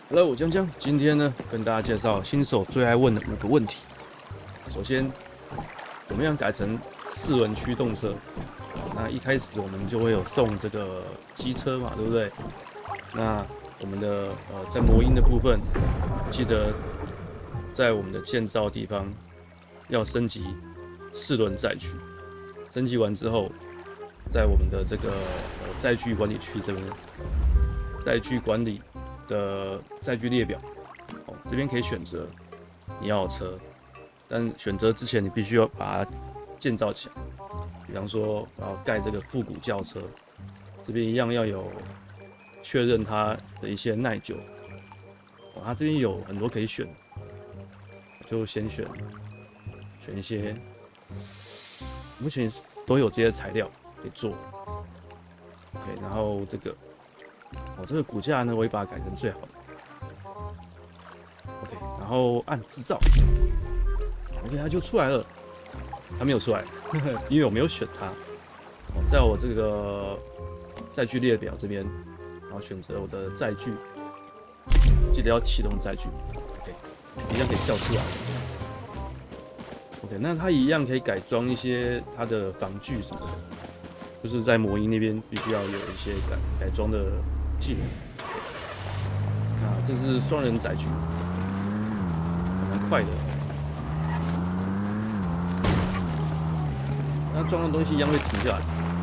Hello，我江江，今天呢跟大家介绍新手最爱问的5个问题。首先，怎么样改成4轮驱动车？那一开始我们就会有送这个机车嘛，对不对？那我们的在模音的部分，记得在我们的建造地方要升级4轮载具。升级完之后，在我们的这个载具管理区这边，载具管理的载具列表，这边可以选择你要的车，但选择之前你必须要把它建造起来。比方说，我要盖这个复古轿车，这边一样要有确认它的一些耐久。它这边有很多可以选，就先选一些，目前都有这些材料可以做。OK， 然后这个骨架呢，我会把它改成最好的。OK， 然后按制造 ，OK， 它就出来了。它没有出来，因为我没有选它。在我这个载具列表这边，然后选择我的载具，记得要启动载具 ，OK， 一样可以叫出来。OK， 那它一样可以改装一些它的防具什么的，就是在模音那边必须要有一些改装的技能。那这是双人载具，蛮快的。它撞到东西一样会停下来，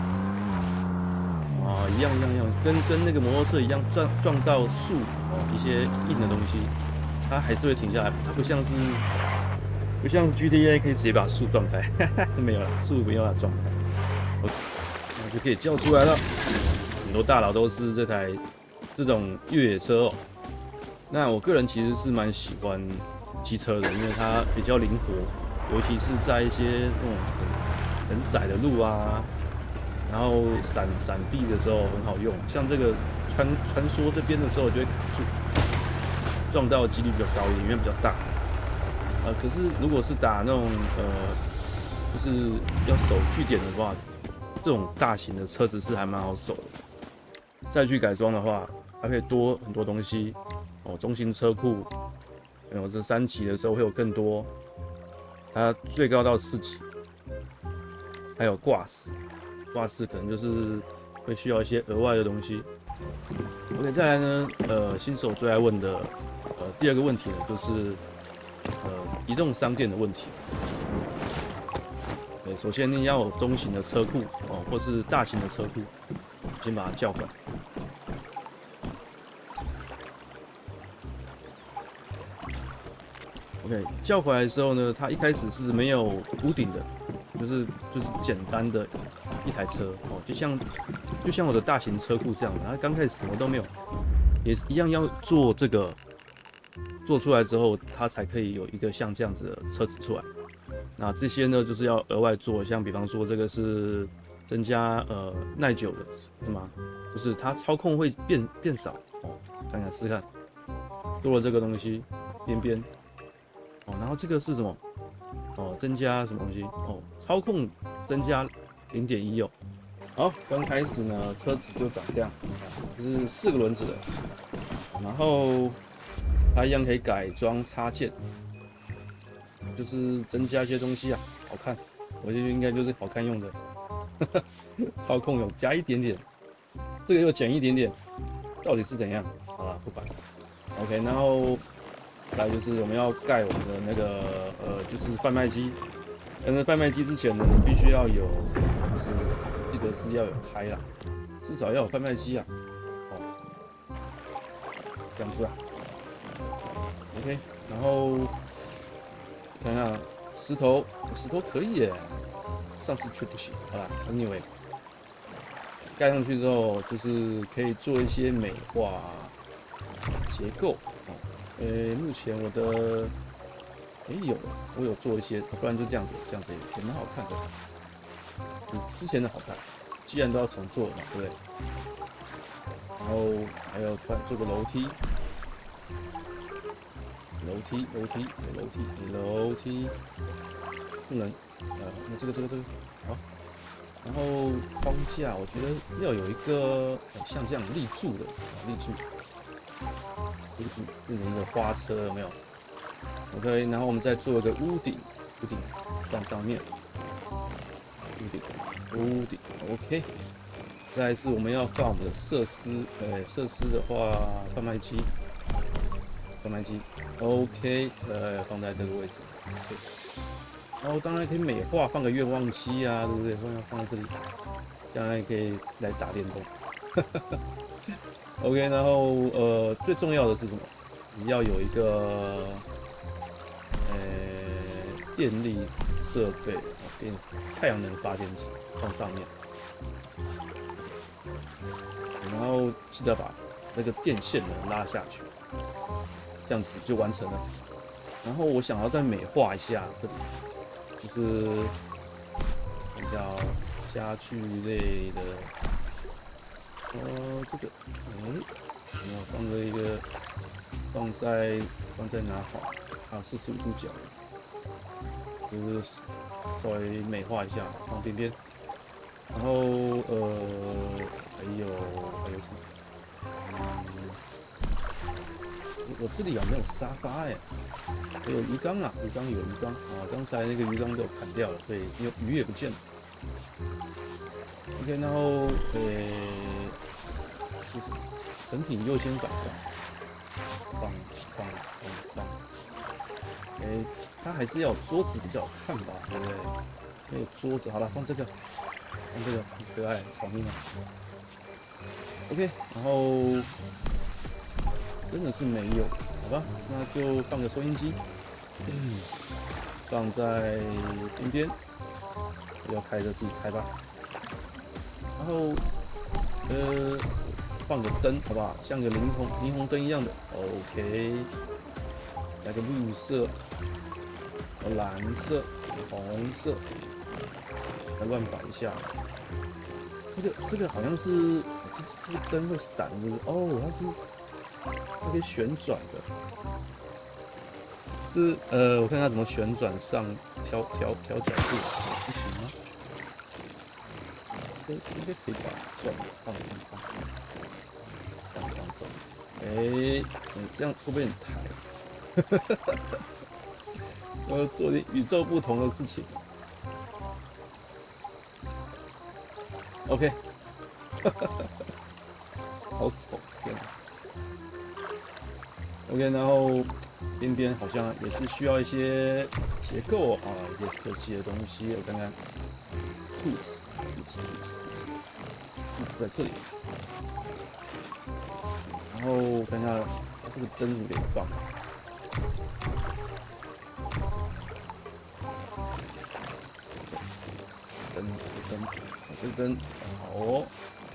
一样，跟那个摩托车一样，撞到树一些硬的东西，它还是会停下来。它不像是 GTA 可以直接把树撞开，没有了，树没有办法撞开，那就可以叫出来了。很多大佬都是这种越野车哦。那我个人其实是蛮喜欢机车的，因为它比较灵活，尤其是在一些那种很窄的路啊，然后闪避的时候很好用。像这个穿梭这边的时候，就会卡住，撞到的几率比较高一点，因为比较大。可是如果是打那种就是要守据点的话，这种大型的车子是还蛮好守的。载具改装的话，它可以多很多东西中型车库，这3级的时候会有更多，它最高到4级。还有挂饰可能就是会需要一些额外的东西。OK， 再来呢，新手最爱问的第2个问题呢，就是移动商店的问题。首先你要有中型的车库或是大型的车库，先把它叫回来。OK， 叫回来的时候呢，它一开始是没有屋顶的。就是简单的一台车就像我的大型车库这样的，它刚开始什么都没有，也一样要做这个，做出来之后，它才可以有一个像这样子的车子出来。那这些呢，就是要额外做，像比方说这个是增加耐久的，是吗？就是它操控会变少看看试看，多了这个东西边然后这个是什么？增加什么东西？操控增加0.1哦。好，刚开始呢，车子就长这样，这是4个轮子的，然后它一样可以改装插件，就是增加一些东西啊，好看，我觉得应该就是好看用的。操控有加一点点，这个又减一点点，到底是怎样？好了，不管。OK， 然后再来就是我们要盖我们的那个就是贩卖机。但是贩卖机之前呢，你必须要有，就是记得是要有开啦，至少要有贩卖机啊。这样子啊。OK， 然后看看石头可以耶，上次却不行。好啦 ，Anyway， 盖上去之后就是可以做一些美化结构。目前我的。我有做一些，不然就这样子也蛮好看的，比之前的好看。既然都要重做嘛，对不对？然后还要做个楼梯，不能，那这个好。然后框架，我觉得要有一个像这样立柱的，立柱。 就是变成一个花车，有没有 ？OK， 然后我们再做一个屋顶放上面，屋顶 OK。再来是我们要放我们的设施，设施的话，贩卖机 OK， 放在这个位置 OK。然后当然可以美化，放个愿望机啊，对不对？放在这里，这样也可以来打电动。OK， 然后最重要的是什么？你要有一个电力设备，太阳能发电机放上面，然后记得把那个电线呢拉下去，这样子就完成了。然后我想要再美化一下这里，就是比较家具类的。这个，我放着一个，放在哪好？啊，45度角，就是稍微美化一下，放边边。然后还有什么？我这里好像有沙发还有鱼缸啊，有鱼缸啊，刚才那个鱼缸都有砍掉了，所以鱼也不见了。OK， 然后就是成品优先摆放，它还是要有桌子比较好看吧，对不对？没有桌子，好了，放这个，很可爱，草莓嘛。OK， 然后真的是没有，好吧，那就放个收音机，放在边边，要开的自己开吧。然后放个灯，好不好？像个霓虹灯一样的 ，OK。来个绿色、蓝色、红色，来乱摆一下。这个好像是这个灯会闪，是不是？哦，它可以旋转的。是我看它怎么旋转上调角度，不行吗？应该可以把它转放地方。这样会不会很抬？做点与众不同的事情。OK， 好丑，天哪 ！OK， 然后边边好像也是需要一些结构啊，一些设计的东西。我看看，兔子在这里。然后看一下这个灯有点放。这灯好哦，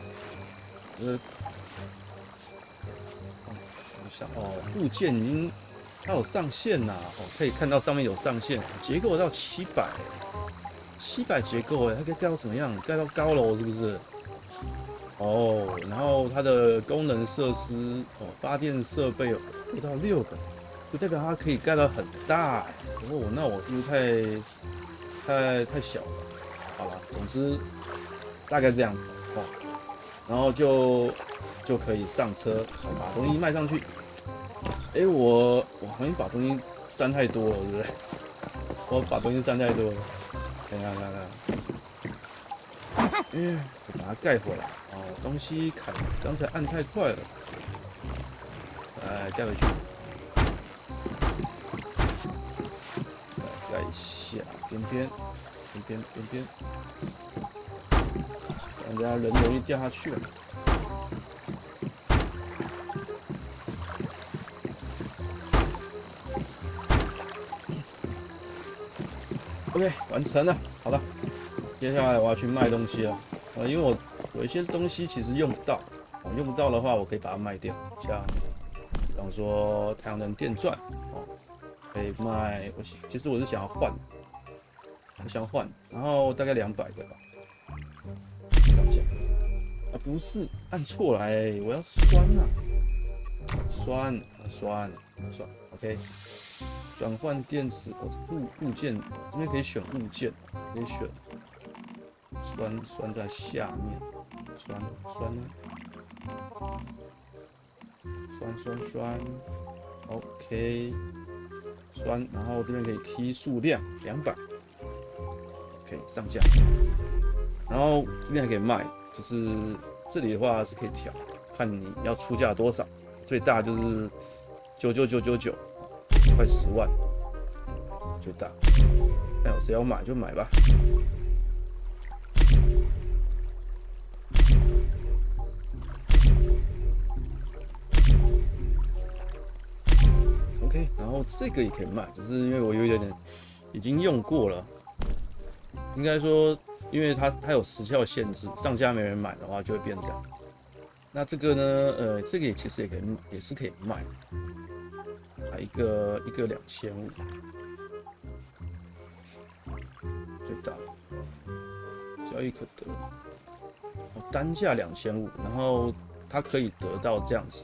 部件已经它有上限呐，可以看到上面有上限，结构到700结构它可以盖到什么样？盖到高楼是不是？然后它的功能设施发电设备有5到6个，就代表它可以盖到很大。那我是不是太小了？好了，总之大概这样子然后就可以上车，把东西卖上去。我好像把东西删太多了，对不对？我把东西删太多了，看，我把它盖回来。东西刚才按太快了，盖回去，盖一下边边，不然等下人容易掉下去了。OK， 完成了，好了，接下来我要去卖东西了。因为我有一些东西其实用不到，用不到的话，我可以把它卖掉。像，比方说太阳能电钻，可以卖。其实我是想要换，然后大概200个吧。不是，按错了，我要酸啊，酸 ，OK。转换电池，物件这边可以选物件，可以选酸在下面，酸呢酸，OK， 酸，然后这边可以 key 数量200，OK 上架，然后这边还可以卖，就是这里的话是可以调，看你要出价多少，最大就是99999，快10万，最大，看有谁要买就买吧。OK， 然后这个也可以卖，只是因为我有一点已经用过了，应该说，因为它有时效限制，上架没人买的话就会变这样。那这个呢，这个其实也是可以卖，一个2500，最大交易可得，单价2500，然后它可以得到这样子。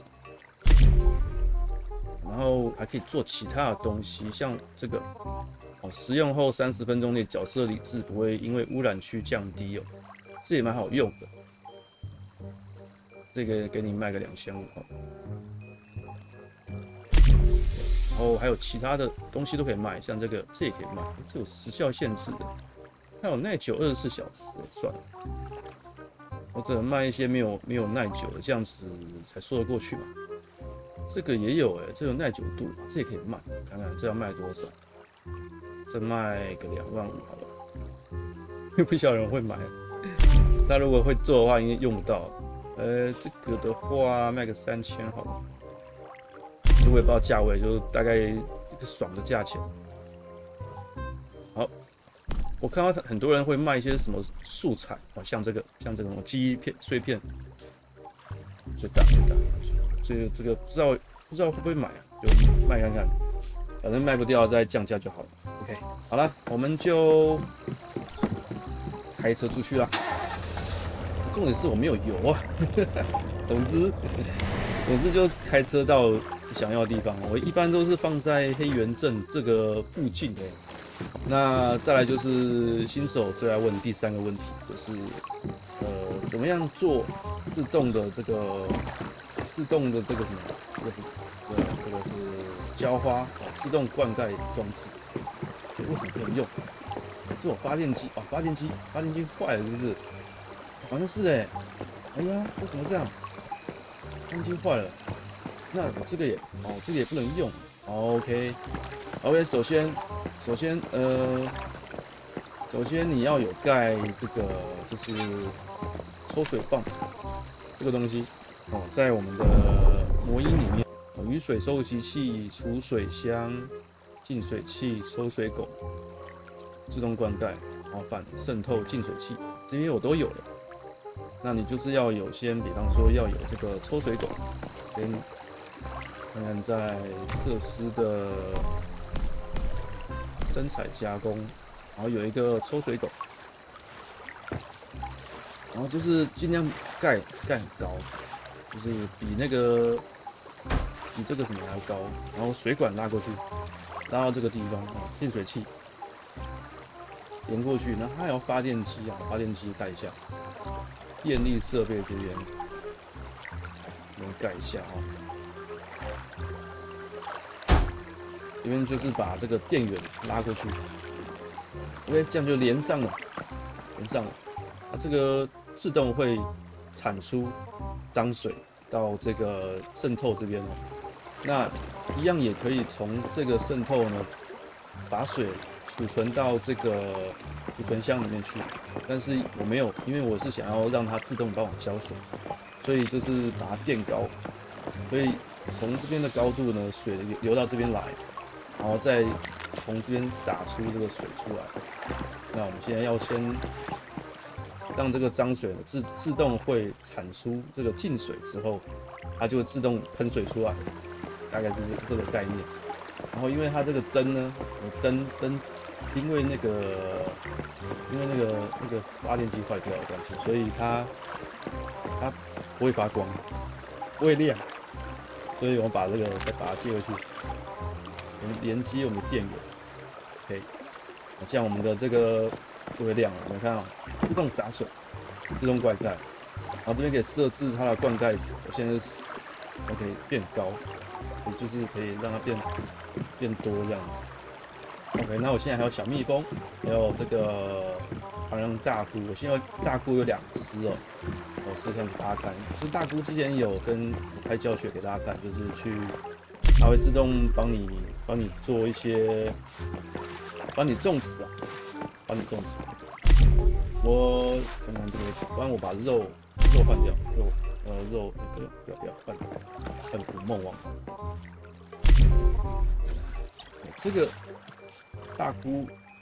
然后还可以做其他的东西，像这个使用后30分钟内角色理智不会因为污染区降低哦，这也蛮好用的。这个给你卖个2500哦。然后还有其他的东西都可以卖，像这个这也可以卖，这有时效限制的，还有耐久24小时，算了，或者卖一些没有耐久的，这样子才说得过去嘛。这个也有这有耐久度，这也可以卖，看看这要卖多少？这卖个25000好了，又不晓得有人会买。他如果会做的话，应该用不到。这个的话卖个3000好了，我也不知道价位，就大概一个爽的价钱。好，我看到很多人会卖一些什么素材，像这个什么记忆片碎片，最大。这个不知道会不会买啊？就卖看看，反正卖不掉再降价就好了。OK， 好了，我们就开车出去啦。重点是我没有油啊。总之就开车到想要的地方。我一般都是放在黑源镇这个附近的。那再来就是新手最爱问第3个问题，就是怎么样做自动的这个什么？这个是浇花自动灌溉装置。为什么不能用？是我发电机发电机坏了是不是？好像是哎呀，为什么这样？发电机坏了，那我这个也不能用。OK， 首先你要有盖这个就是抽水泵这个东西在我们的魔音里面，雨水收集器、储水箱、净水器、抽水孔、自动灌溉，然后反渗透净水器，这些我都有了。那你就是要有比方说要有这个抽水孔，先看看在设施的生产加工，然后有一个抽水孔，然后就是尽量盖很高，就是比这个什么还要高，然后水管拉过去，拉到这个地方净水器连过去，然后它还要发电机发电机盖一下，电力设备这边盖一下这边就是把这个电源拉过去 ，OK， 这样就连上了，这个自动会产出脏水到这个渗透这边那一样也可以从这个渗透呢，把水储存到这个储存箱里面去。但是我没有，因为我是想要让它自动帮我浇水，所以就是把它垫高，所以从这边的高度呢，水流到这边来，然后再从这边洒出这个水出来。那我们现在要先让这个脏水自动会产出这个净水之后，它就会自动喷水出来，大概是这个概念。然后因为它这个灯呢，灯因为那个发电机坏掉的关系，所以它不会发光，不会亮，所以我们把再把它接回去，连接我们的电源 ，OK， 这样我们的这个就会亮了。你们看自动洒水，自动灌溉，然后这边可以设置它的灌溉值，我现在是 OK 变高，就是可以让它变多这样。OK， 那我现在还有小蜜蜂，还有这个螳螂大菇。我现在大菇有2只哦，我试看给大家看。就是大菇之前有跟我拍教学给大家看，就是它会自动帮你做一些，帮你种植啊，帮你种植。我看看这个，不然我把肉换掉，肉那个不要换捕梦网。这个大菇，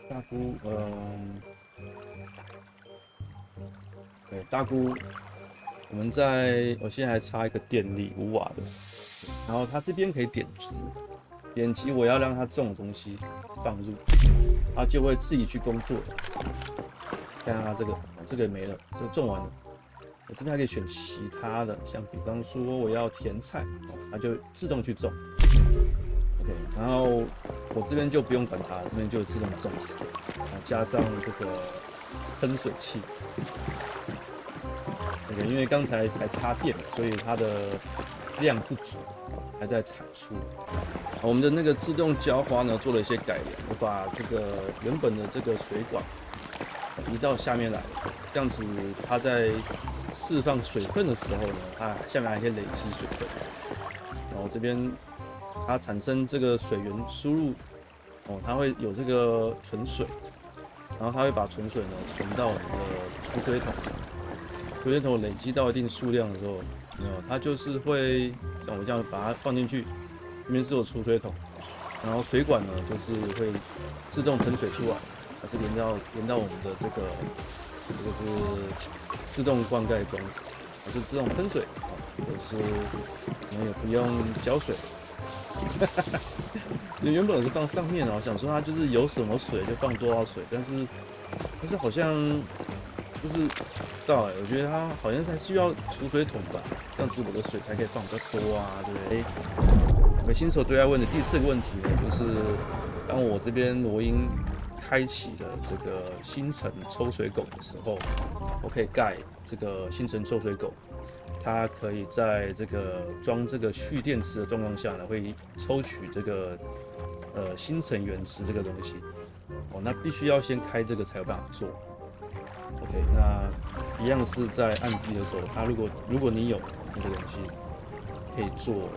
对，大菇，我现在还插一个电力5瓦的，然后它这边可以点击，我要让它种的东西放入，它就会自己去工作。看看它这个没了，这个种完了。我这边还可以选其他的，像比方说我要甜菜，它就自动去种。OK， 然后我这边就不用管它，这边就自动种植，加上这个喷水器。OK， 因为刚才才插电，所以它的量不足，还在产出。我们的那个自动浇花呢，做了一些改良，我把这个原本的这个水管移到下面来，这样子它在释放水分的时候呢，它下面还可以累积水分。然后这边它产生这个水源输入，它会有这个存水，然后它会把存水呢存到我们的储水桶。储水桶累积到一定数量的时候，它就是会像我这样把它放进去，这边是有储水桶，然后水管呢就是会自动喷水出来，它是连到我们的这个是自动灌溉装置，它就自动喷水，就是我们也不用浇水。原本我是放上面哦，想说它就是有什么水就放多少水，但是好像就是不知道我觉得它好像才需要储水桶吧，这样子我的水才可以放比较多啊，对不对？我们新手最爱问的第4个问题呢，就是当我这边罗音开启了这个星辰抽水狗的时候，我可以盖这个星辰抽水狗，它可以在这个装这个蓄电池的状况下呢，会抽取这个星辰原池这个东西。那必须要先开这个才有办法做。OK， 那一样是在按 B 的时候，它如果你有那个东西，可以做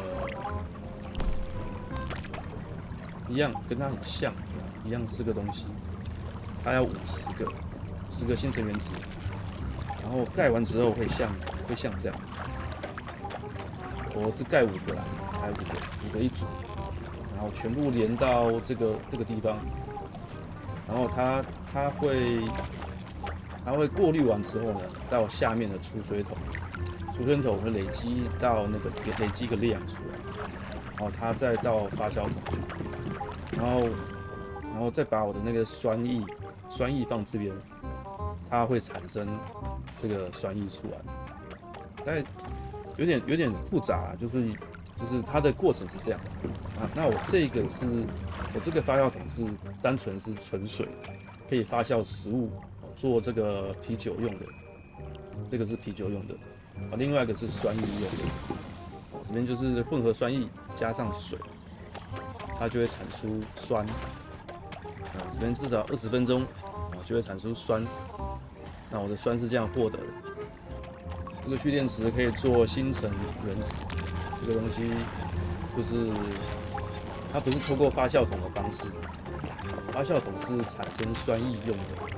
一样跟它很像，一样是个东西，它要50个星辰原子，然后盖完之后会像这样，我是盖5个啦，还有5个一组，然后全部连到这个地方，然后它会过滤完之后呢，到下面的储水桶会累积一个量出来，然后它再到发酵桶去，然后再把我的那个酸液放这边，它会产生这个酸液出来，但有点复杂，就是它的过程是这样啊。那我这个发酵桶是单纯是纯水，可以发酵食物。做这个啤酒用的，这个是啤酒用的，另外一个是酸液用的。这边就是混合酸液加上水，它就会产出酸。这边至少20分钟，就会产出酸。那我的酸是这样获得的。这个蓄电池可以做星辰原子，这个东西就是它不是透过发酵桶的方式，发酵桶是产生酸液用的。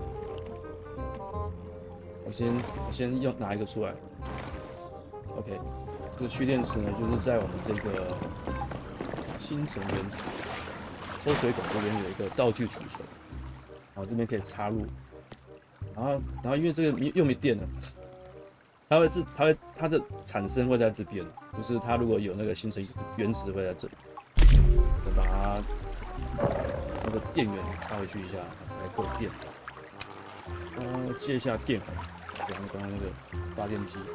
我先拿一个出来 ，OK， 这个蓄电池呢，就是在我们这个星辰原子抽水管这边有一个道具储存，然后这边可以插入，然后因为这个又没电了，它的产生会在这边，就是它如果有那个星辰原子会在这里，我把它那个电源插回去一下，来够电，接一下电环。刚刚那个发电机，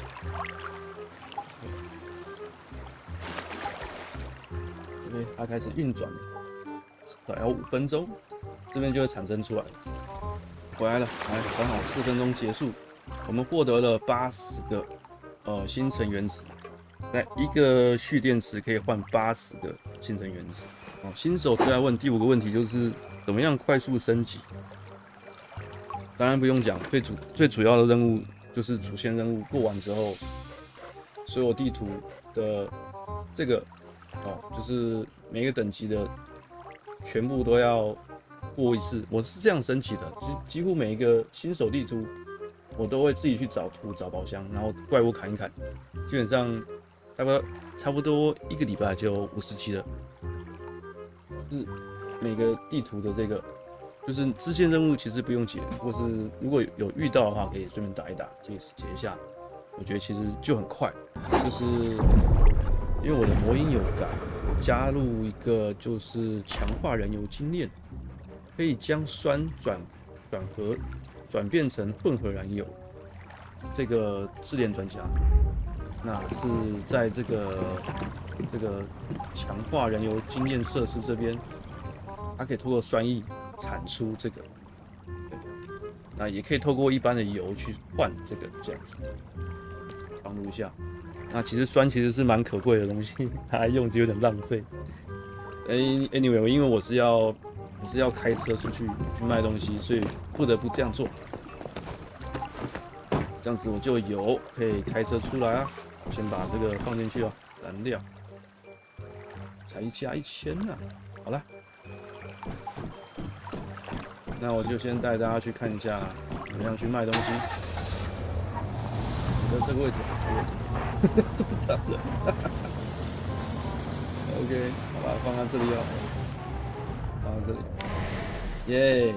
因为它开始运转，大概要5分钟，这边就会产生出来。回来了，刚好4分钟结束，我们获得了80个星辰原子， 那一个蓄电池可以换80个星辰原子。哦，新手最爱问第5个问题就是怎么样快速升级？当然不用讲，最主要的任务就是主线任务过完之后，所有地图的这个就是每个等级的全部都要过一次。我是这样升级的，几乎每一个新手地图，我都会自己去找图、找宝箱，然后怪物砍一砍，基本上差不多1个礼拜就50级了。是每个地图的这个，就是支线任务其实不用解，或是如果有遇到的话，可以顺便打一打，解一下。我觉得其实就很快，就是因为我的魔音有改，加入一个就是强化燃油精炼，可以将酸转变成混合燃油。这个自炼专家，那是在这个强化燃油精炼设施这边，它可以透过酸液产出这个，那也可以透过一般的油去换这样子。帮助一下。那其实酸其实是蛮可贵的东西，拿来用就有点浪费。Anyway， 因为我是要开车出去卖东西，所以不得不这样做。这样子我就有可以开车出来啊。先把这个放进去哦，燃料才加1000啊。好了，那我就先带大家去看一下怎么样去卖东西。我觉得这个位置这么大了，OK， 好吧，放在这里哦，放在这里，耶！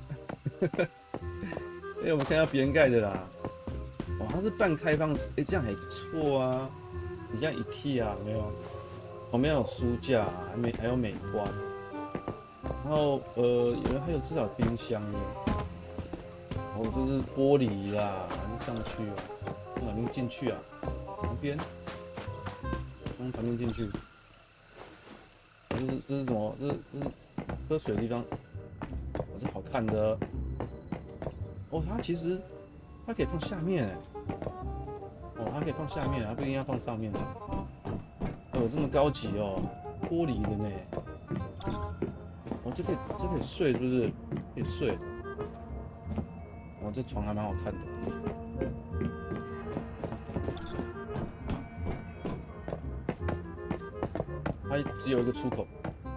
我们看到别人盖的啦，哇，它是半开放式，这样还不错啊。你像 IKEA 有没有？旁边有书架，还有美观，然后还有至少冰箱的，然后这是玻璃啦，还是上去啊？从哪边进去啊？旁边，从旁边进去。这是什么？这是喝水的地方。这好看的。哦，它其实可以放下面哎。哦，它可以放下面，它不一定要放上面的。哦，这么高级哦，玻璃的呢。哦，这可以睡是不是？可以睡。哦，这床还蛮好看的。它只有一个出口。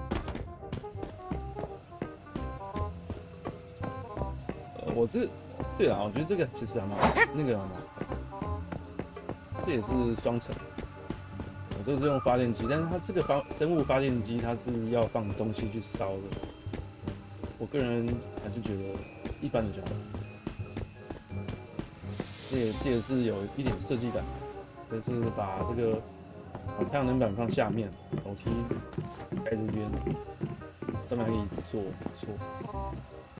对啊，我觉得这个其实还蛮那个蛮好看。这也是双层。我这个是用发电机，但是它这个生物发电机它是要放东西去烧的。我个人还是觉得一般的就好。这也是有一点设计感，就是把这个太阳能板放下面，楼梯盖这边，上面还可以坐，不错。